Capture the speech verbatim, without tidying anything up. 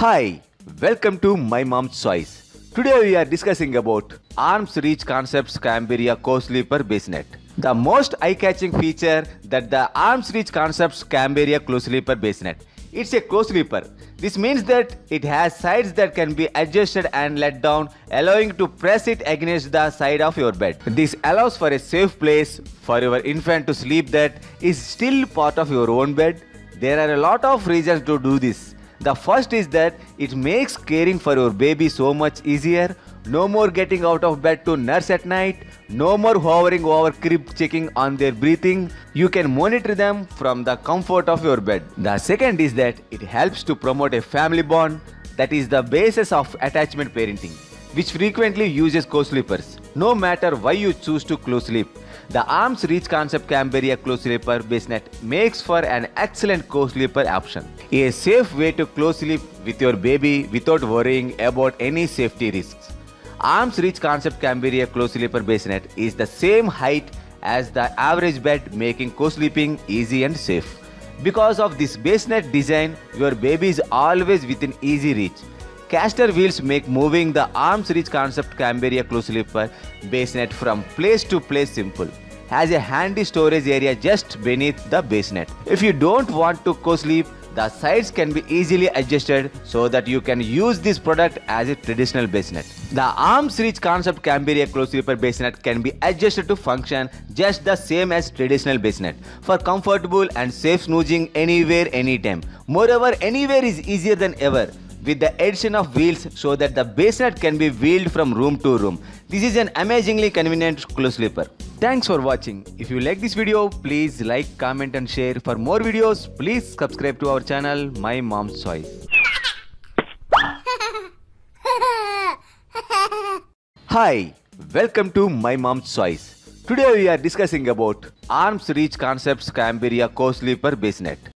Hi, welcome to My Mom's Choice. Today we are discussing about Arms Reach Concepts Cambria Co-Sleeper Basenet. The most eye-catching feature that the Arms Reach Concepts Cambria Co-Sleeper Basenet. It's a co-sleeper. This means that it has sides that can be adjusted and let down, allowing to press it against the side of your bed. This allows for a safe place for your infant to sleep that is still part of your own bed. There are a lot of reasons to do this. The first is that it makes caring for your baby so much easier. No more getting out of bed to nurse at night. No more hovering over crib checking on their breathing. You can monitor them from the comfort of your bed. The second is that it helps to promote a family bond that is the basis of attachment parenting, which frequently uses co-sleepers. No matter why you choose to co-sleep, the Arms Reach Concept Cambria Co-Sleeper Basenet makes for an excellent co-sleeper option. A safe way to co-sleep with your baby without worrying about any safety risks. Arms Reach Concept Cambria Co-Sleeper Basenet is the same height as the average bed, making co-sleeping easy and safe. Because of this basenet design, your baby is always within easy reach. Caster wheels make moving the Arms Reach Concept Cambria Co-Sleeper Basenet from place to place simple. Has a handy storage area just beneath the basenet. If you don't want to co-sleep, the sides can be easily adjusted so that you can use this product as a traditional basenet. The Arms Reach Concept Cambria Co-Sleeper Basenet can be adjusted to function just the same as traditional basenet for comfortable and safe snoozing anywhere, anytime. Moreover, anywhere is easier than ever, with the addition of wheels so that the basenet can be wheeled from room to room. This is an amazingly convenient co-sleeper. Thanks for watching. If you like this video, please like, comment and share. For more videos, please subscribe to our channel, My Mom's Choice. Hi, welcome to My Mom's Choice. Today we are discussing about Arms Reach Concepts Cambria Co-Sleeper Basenet.